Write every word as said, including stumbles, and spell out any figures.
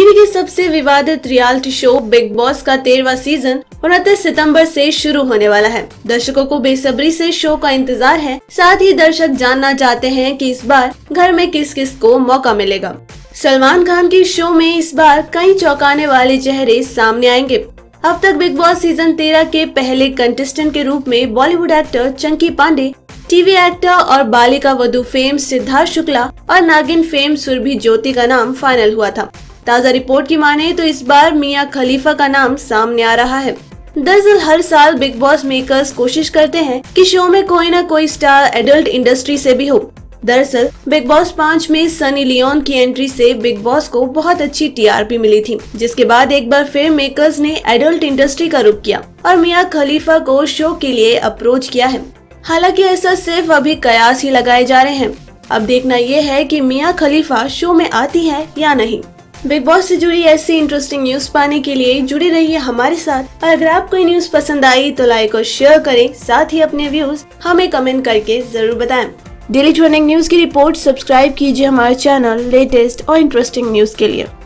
TV के सबसे विवादित रियलिटी शो बिग बॉस का तेरहवां सीजन उनतीस सितंबर से शुरू होने वाला है। दर्शकों को बेसब्री से शो का इंतजार है। साथ ही दर्शक जानना चाहते हैं कि इस बार घर में किस किस को मौका मिलेगा। सलमान खान की शो में इस बार कई चौंकाने वाले चेहरे सामने आएंगे। अब तक बिग बॉस सीजन तेरह के पहले कंटेस्टेंट के रूप में Bollywood actor Chunky Panday, TV actor और बालिका वधू फेम सिद्धार्थ शुक्ला और नागिन फेम सुरभि ज्योति का नाम फाइनल हुआ था। ताज़ा रिपोर्ट की माने तो इस बार मियां खलीफा का नाम सामने आ रहा है। दरअसल हर साल बिग बॉस मेकर्स कोशिश करते हैं कि शो में कोई न कोई स्टार एडल्ट इंडस्ट्री से भी हो। दरअसल बिग बॉस पाँच में सनी लियोन की एंट्री से बिग बॉस को बहुत अच्छी टीआरपी मिली थी, जिसके बाद एक बार फिर मेकर्स ने एडल्ट इंडस्ट्री का रुख किया और मियां खलीफा को शो के लिए अप्रोच किया है। हालांकि ऐसा सिर्फ अभी कयास ही लगाए जा रहे हैं। अब देखना ये है कि मियां खलीफा शो में आती है या नहीं। बिग बॉस से जुड़ी ऐसी इंटरेस्टिंग न्यूज पाने के लिए जुड़े रहिए हमारे साथ और अगर आपको ये न्यूज पसंद आई तो लाइक और शेयर करें। साथ ही अपने व्यूज हमें कमेंट करके जरूर बताएं। डेली ट्रेंडिंग न्यूज की रिपोर्ट सब्सक्राइब कीजिए हमारे चैनल लेटेस्ट और इंटरेस्टिंग न्यूज के लिए।